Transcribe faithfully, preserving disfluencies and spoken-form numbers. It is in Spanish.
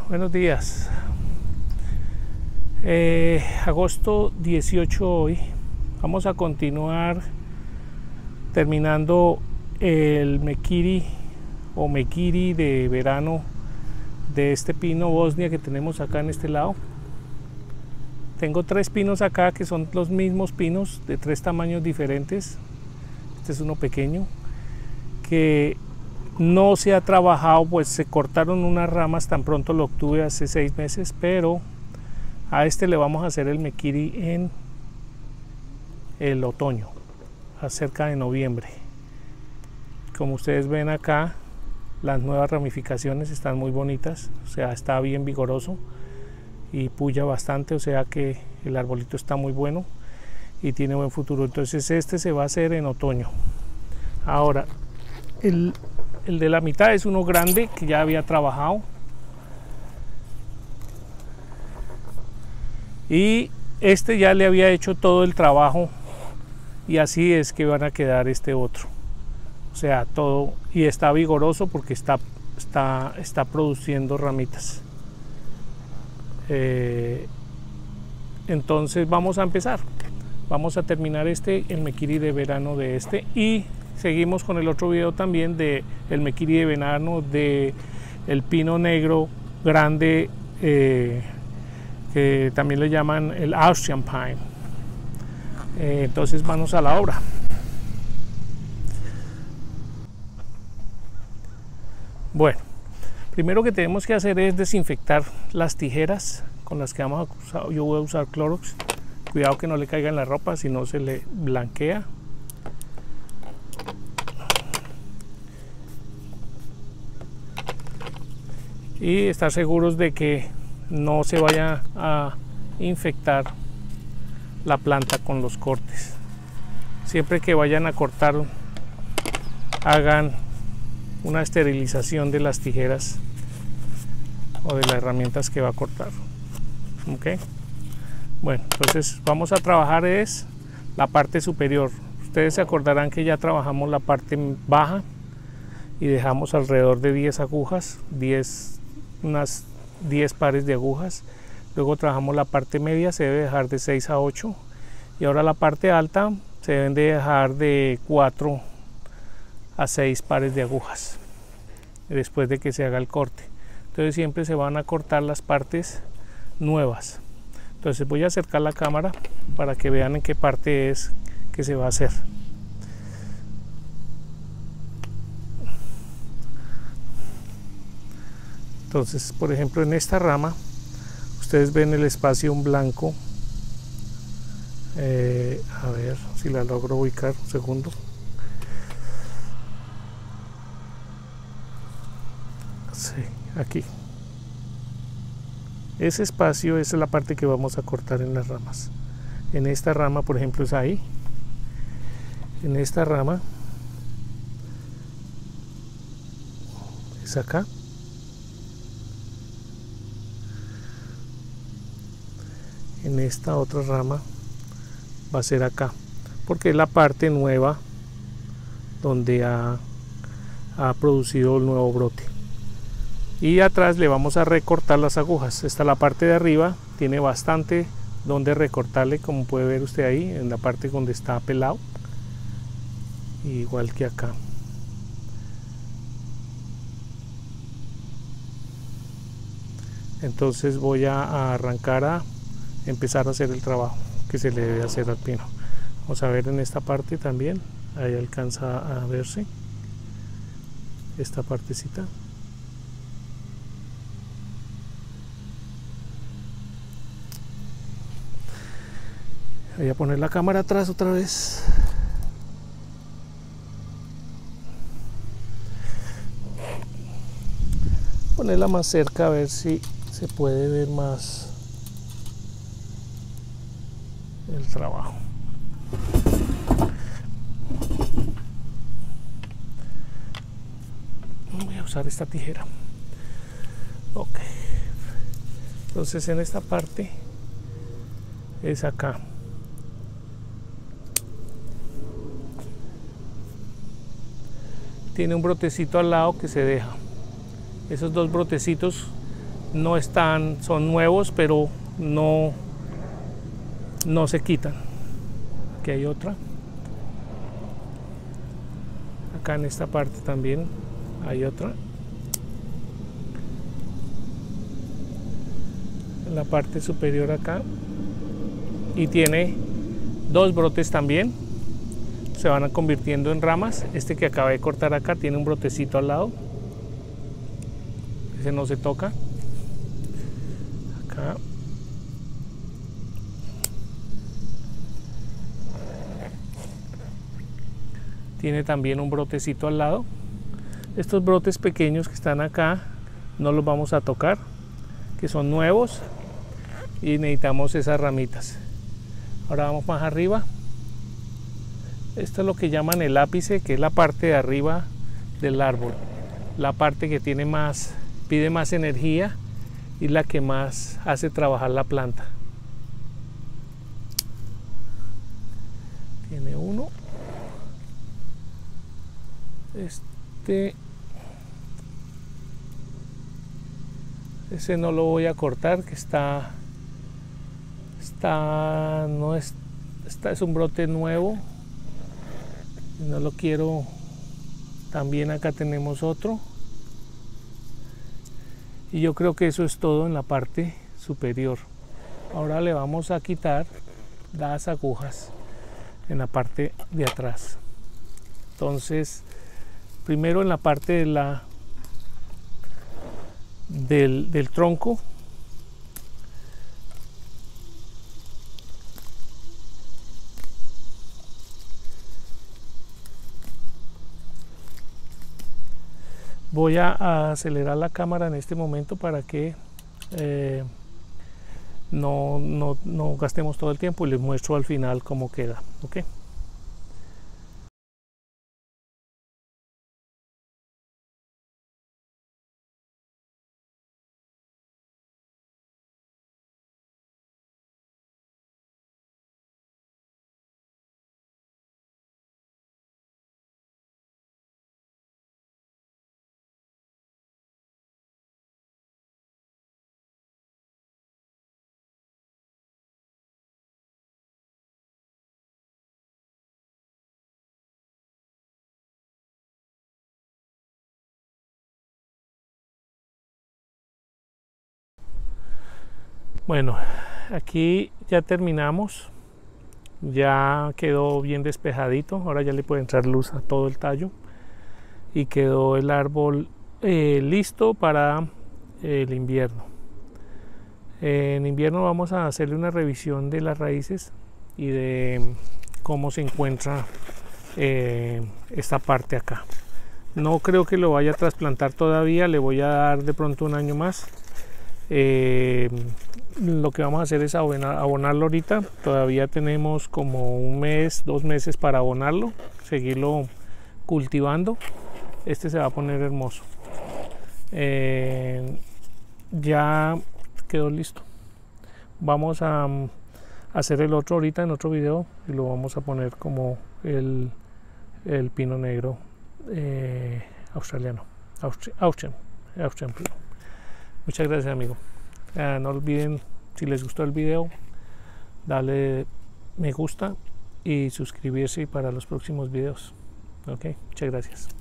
Buenos días. Eh, agosto dieciocho hoy. Vamos a continuar terminando el mekiri o mekiri de verano de este pino Bosnia que tenemos acá en este lado. Tengo tres pinos acá que son los mismos pinos de tres tamaños diferentes. Este es uno pequeño que no se ha trabajado, pues se cortaron unas ramas, tan pronto lo obtuve hace seis meses, pero a este le vamos a hacer el mekiri en el otoño, cerca de noviembre. Como ustedes ven acá, las nuevas ramificaciones están muy bonitas, o sea, está bien vigoroso y puya bastante, o sea que el arbolito está muy bueno y tiene buen futuro. Entonces este se va a hacer en otoño. Ahora, el, el de la mitad es uno grande que ya había trabajado. Y este ya le había hecho todo el trabajo y así es que van a quedar este otro. O sea, todo, y está vigoroso porque está, está, está produciendo ramitas. Eh, entonces vamos a empezar. Vamos a terminar este, el mekiri de verano de este, y seguimos con el otro video también de el mekiri de verano de el pino negro grande, eh, que también le llaman el Austrian Pine. Eh, entonces vamos a la obra. Bueno, primero que tenemos que hacer es desinfectar las tijeras con las que vamos a usar. Yo voy a usar Clorox. Cuidado que no le caiga en la ropa, si no se le blanquea. Y estar seguros de que no se vaya a infectar la planta con los cortes. Siempre que vayan a cortar, hagan una esterilización de las tijeras o de las herramientas que va a cortar. Ok. Bueno, entonces vamos a trabajar es la parte superior. Ustedes se acordarán que ya trabajamos la parte baja y dejamos alrededor de diez agujas, diez, unas diez pares de agujas. Luego trabajamos la parte media, se debe dejar de seis a ocho, y ahora la parte alta se deben de dejar de cuatro a seis pares de agujas después de que se haga el corte. Entonces siempre se van a cortar las partes nuevas. Entonces voy a acercar la cámara para que vean en qué parte es que se va a hacer. Entonces, por ejemplo, en esta rama ustedes ven el espacio en blanco. Eh, a ver si la logro ubicar, un segundo. Sí, aquí. Ese espacio es la parte que vamos a cortar en las ramas. En esta rama, por ejemplo, es ahí. En esta rama es acá. En esta otra rama va a ser acá, porque es la parte nueva donde ha, ha producido el nuevo brote. Y atrás le vamos a recortar las agujas. Esta, la parte de arriba, tiene bastante donde recortarle, como puede ver usted ahí en la parte donde está pelado, igual que acá. Entonces voy a arrancar a empezar a hacer el trabajo que se le debe hacer al pino. Vamos a ver en esta parte también, ahí alcanza a verse esta partecita. Voy a poner la cámara atrás otra vez. Ponerla más cerca a ver si se puede ver más el trabajo. Voy a usar esta tijera. Ok. Entonces en esta parte es acá. Tiene un brotecito al lado que se deja. Esos dos brotecitos no están, son nuevos, pero no, no se quitan. Aquí hay otra. Acá en esta parte también hay otra. En la parte superior acá. Y tiene dos brotes también. Se van convirtiendo en ramas. Este que acabé de cortar acá tiene un brotecito al lado. Ese no se toca. Acá. Tiene también un brotecito al lado. Estos brotes pequeños que están acá no los vamos a tocar, que son nuevos, y necesitamos esas ramitas. Ahora vamos más arriba. Esto es lo que llaman el ápice, que es la parte de arriba del árbol, la parte que tiene más, pide más energía y la que más hace trabajar la planta. Tiene uno. Este, ese no lo voy a cortar, que está, está, no es, está, es un brote nuevo. No lo quiero. También acá tenemos otro. Y yo creo que eso es todo en la parte superior. Ahora le vamos a quitar las agujas en la parte de atrás. Entonces, primero en la parte de la del, del tronco, voy a, a acelerar la cámara en este momento para que eh, no, no, no gastemos todo el tiempo, y les muestro al final cómo queda. ¿Ok? Bueno, aquí ya terminamos, ya quedó bien despejadito. Ahora ya le puede entrar luz a todo el tallo y quedó el árbol eh, listo para eh, el invierno. Eh, en invierno vamos a hacerle una revisión de las raíces y de cómo se encuentra eh, esta parte acá. No creo que lo vaya a trasplantar todavía, le voy a dar de pronto un año más. Eh, lo que vamos a hacer es abonar, abonarlo ahorita. Todavía tenemos como un mes, dos meses para abonarlo, seguirlo cultivando. Este se va a poner hermoso. Eh, ya quedó listo. Vamos a, a hacer el otro ahorita en otro video y lo vamos a poner como el, el pino negro eh, australiano, Austri Austrian, Austrian pino. Muchas gracias, amigo. Eh, no olviden, si les gustó el video, darle me gusta y suscribirse para los próximos videos. Ok, muchas gracias.